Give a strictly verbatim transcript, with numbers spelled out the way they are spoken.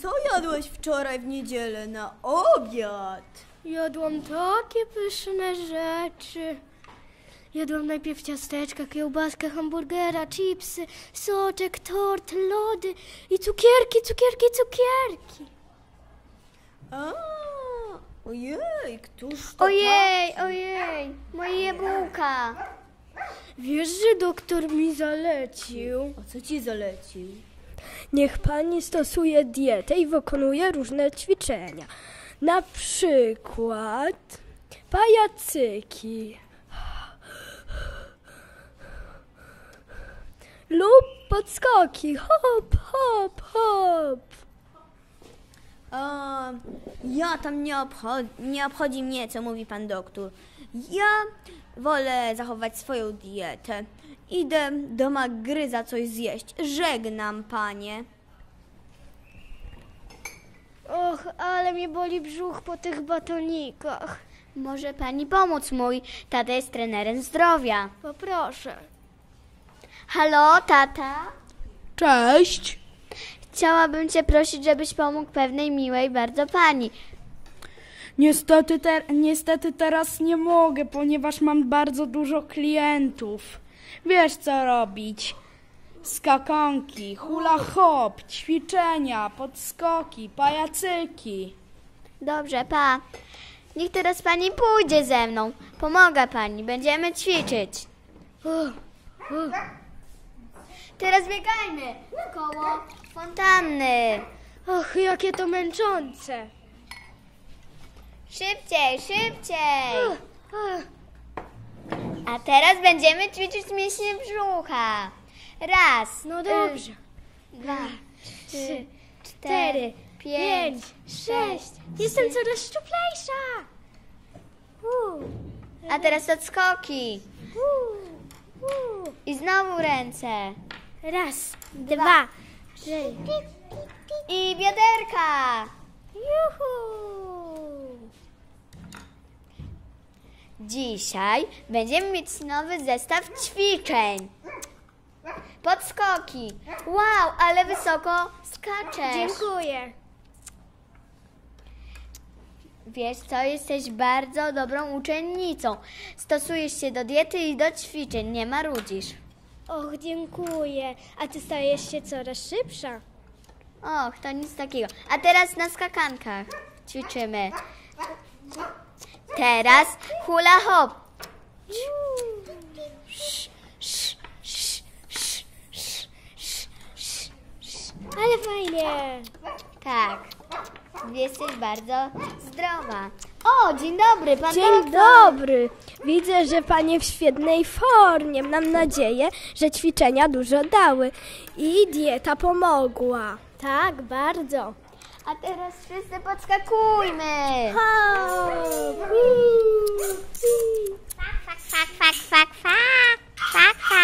co jadłaś wczoraj w niedzielę na obiad? Jadłam takie pyszne rzeczy. Jadłam najpierw ciasteczka, kiełbaskę, hamburgera, chipsy, soczek, tort, lody i cukierki, cukierki, cukierki. A, ojej, któż to Ojej, taki? ojej, moje jabłka. Wiesz, że doktor mi zalecił? A co ci zalecił? Niech pani stosuje dietę i wykonuje różne ćwiczenia. Na przykład pajacyki lub podskoki. Hop, hop, hop. A, ja tam nie, obcho- nie obchodzi mnie, co mówi pan doktor. Ja wolę zachować swoją dietę. Idę do Magryza coś zjeść. Żegnam, panie. Och, ale mnie boli brzuch po tych batonikach. Może pani pomóc? Mój tata jest trenerem zdrowia. Poproszę. Halo, tata? Cześć. Chciałabym cię prosić, żebyś pomógł pewnej miłej bardzo pani. Niestety, te, niestety teraz nie mogę, ponieważ mam bardzo dużo klientów. Wiesz co robić. Skakanki, hula hop, ćwiczenia, podskoki, pajacyki. Dobrze, pa. Niech teraz pani pójdzie ze mną. Pomogę pani, będziemy ćwiczyć. Uh, uh. Teraz biegajmy koło fontanny. Och, jakie to męczące. Szybciej, szybciej. Uh, uh. A teraz będziemy ćwiczyć mięśnie brzucha. Raz, No dobrze. y, dwa, trzy, Cztery, pięć, sześć. Jestem coraz szczuplejsza. Uh, A teraz odskoki. uh, uh. I znowu ręce. Raz, dwa, trzy. I bioderka. Juhu. Dzisiaj będziemy mieć nowy zestaw ćwiczeń. Podskoki. Wow, ale wysoko skaczesz. Dziękuję. Wiesz co, jesteś bardzo dobrą uczennicą. Stosujesz się do diety i do ćwiczeń, nie marudzisz. Och, dziękuję. A ty stajesz się coraz szybsza. Och, to nic takiego. A teraz na skakankach ćwiczymy. Teraz hula hop. Ale fajnie. Tak. Jesteś bardzo zdrowa. O, dzień dobry, pan Dzień doktor. dobry. Widzę, że panie w świetnej formie. Mam nadzieję, że ćwiczenia dużo dały i dieta pomogła. Tak, bardzo. A teraz wszyscy podskakujmy. Hop. Fak, fak, fak, fak, fak, fak, fak,